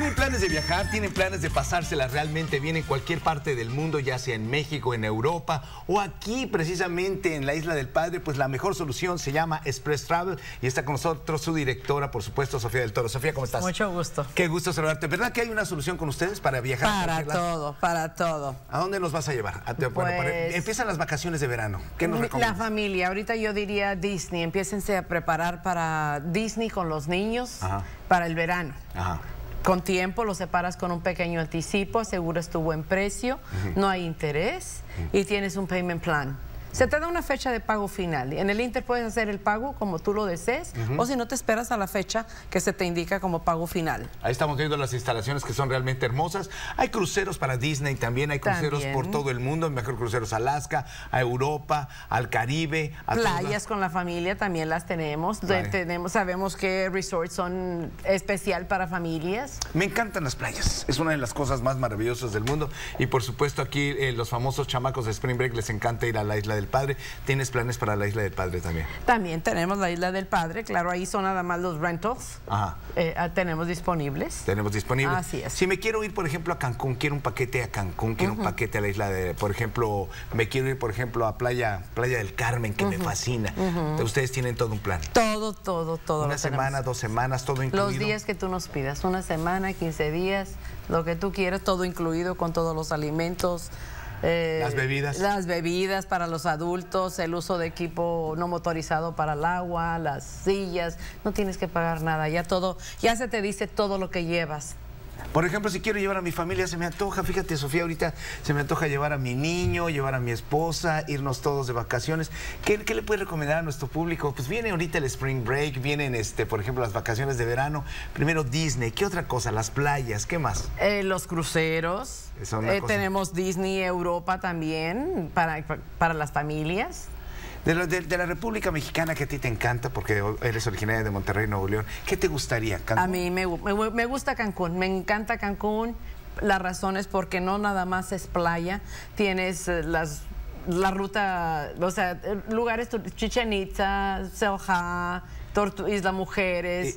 ¿Tienen planes de viajar? ¿Tienen planes de pasársela realmente bien en cualquier parte del mundo, ya sea en México, en Europa o aquí precisamente en la Isla del Padre? Pues la mejor solución se llama Express Travel y está con nosotros su directora, por supuesto, Sofía del Toro. Sofía, ¿cómo estás? Mucho gusto. Qué gusto saludarte. ¿Verdad que hay una solución con ustedes para viajar? Para todo. ¿A dónde nos vas a llevar? Empiezan las vacaciones de verano. ¿Qué nos recomiendas? La familia, ahorita yo diría Disney. Empiécense a preparar para Disney con los niños. Ajá. Para el verano. Ajá. Con tiempo, lo separas con un pequeño anticipo, aseguras tu buen precio, no hay interés y tienes un payment plan. Se te da una fecha de pago final. En el Inter puedes hacer el pago como tú lo desees o si no te esperas a la fecha que se te indica como pago final. Ahí estamos viendo las instalaciones que son realmente hermosas. Hay cruceros para Disney también, hay cruceros por todo el mundo, mejor cruceros a Alaska, a Europa, al Caribe. Playas con la familia también las tenemos. Sabemos que resorts son especial para familias. Me encantan las playas, es una de las cosas más maravillosas del mundo y por supuesto aquí los famosos chamacos de Spring Break les encanta ir a la Isla del Padre. ¿Tienes planes para la Isla del Padre también? También tenemos la Isla del Padre, claro, ahí son nada más los rentals. Ajá. Tenemos disponibles. Tenemos disponibles. Así es. Si me quiero ir, por ejemplo, a Cancún, quiero un paquete a Cancún, quiero un paquete a la isla de, por ejemplo, me quiero ir, por ejemplo, a Playa del Carmen, que me fascina. Ustedes tienen todo un plan. Todo. Una semana, 2 semanas, todo incluido. Los días que tú nos pidas, una semana, 15 días, lo que tú quieras, todo incluido con todos los alimentos. Las bebidas. Las bebidas para los adultos, el uso de equipo no motorizado para el agua, las sillas, no tienes que pagar nada, ya se te dice todo lo que llevas. Por ejemplo, si quiero llevar a mi familia, se me antoja, fíjate, Sofía, ahorita se me antoja llevar a mi niño, llevar a mi esposa, irnos todos de vacaciones. ¿Qué le puedes recomendar a nuestro público? Pues viene ahorita el Spring Break, vienen, por ejemplo, las vacaciones de verano. Primero Disney, ¿qué otra cosa? Las playas, ¿qué más? Los cruceros, tenemos Disney Europa también, para las familias. De la República Mexicana, que a ti te encanta porque eres originaria de Monterrey, Nuevo León, ¿qué te gustaría? ¿Cancún? A mí me gusta Cancún, me encanta Cancún. La razón es porque no nada más es playa, tienes la ruta, o sea, lugares, Chichén Itzá, Xel-Há, Isla Mujeres.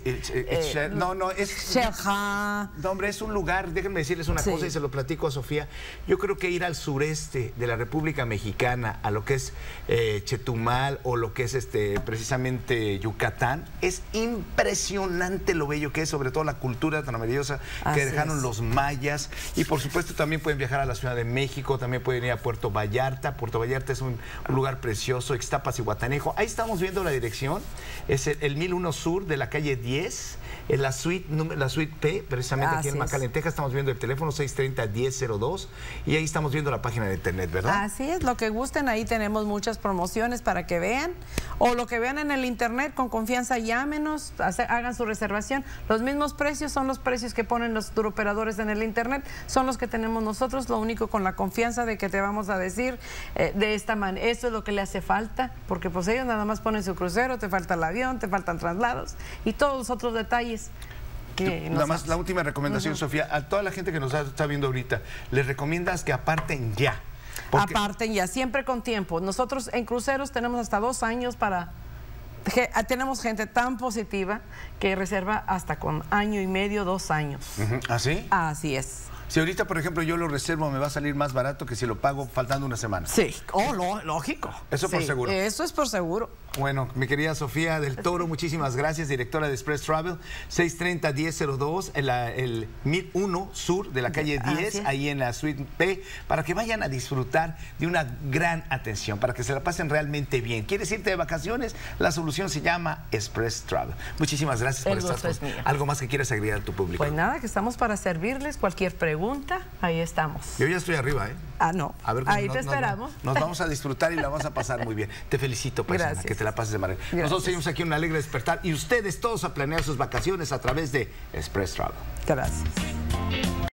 Xel-Há. No, hombre, es un lugar, déjenme decirles una cosa y se lo platico a Sofía. Yo creo que ir al sureste de la República Mexicana, a lo que es Chetumal o lo que es precisamente Yucatán, es impresionante lo bello que es, sobre todo la cultura tan maravillosa que dejaron los mayas. Y por supuesto también pueden viajar a la Ciudad de México, también pueden ir a Puerto Vallarta. Puerto Vallarta es un lugar precioso, Ixtapas y Guatanejo. Ahí estamos viendo la dirección, es el 1001 Sur de la calle 10, en la suite P, precisamente aquí en McAllen, Texas. Estamos viendo el teléfono 630-1002 y ahí estamos viendo la página de internet, ¿verdad? Así es, lo que gusten, ahí tenemos muchas promociones para que vean, o lo que vean en el internet, con confianza llámenos, hagan su reservación. Los mismos precios son los precios que ponen los turoperadores en el internet, son los que tenemos nosotros, lo único con la confianza de que te vamos a decir de esta manera, esto es lo que le hace falta, porque pues ellos nada más ponen su crucero, te falta el avión, te faltan traslados y todos los otros detalles. Nada más la última recomendación, Sofía, a toda la gente que nos está viendo ahorita, les recomiendas que aparten ya. Aparten ya, siempre con tiempo. Nosotros en cruceros tenemos hasta 2 años tenemos gente tan positiva que reserva hasta con 1 año y medio, 2 años. ¿Ah, sí? Así es. Si ahorita, por ejemplo, yo lo reservo, me va a salir más barato que si lo pago faltando una semana. Sí, lógico. Eso por seguro. Eso es por seguro. Bueno, mi querida Sofía del Toro, muchísimas gracias, directora de Express Travel, 630-1002, el 1001 Sur de la calle 10, ahí en la suite P, para que vayan a disfrutar de una gran atención, para que se la pasen realmente bien. ¿Quieres irte de vacaciones? La solución se llama Express Travel. Muchísimas gracias por estar con nosotros. ¿Algo más que quieras agregar a tu público? Pues nada, que estamos para servirles. Cualquier pregunta, ahí estamos. Yo ya estoy arriba, ¿eh? Ah, no. A ver, ahí te esperamos. Nos vamos a disfrutar y la vamos a pasar muy bien. Te felicito, paisana, que te la pases de maravilla. Nosotros seguimos aquí en Un Alegre Despertar y ustedes todos a planear sus vacaciones a través de Express Travel. Gracias.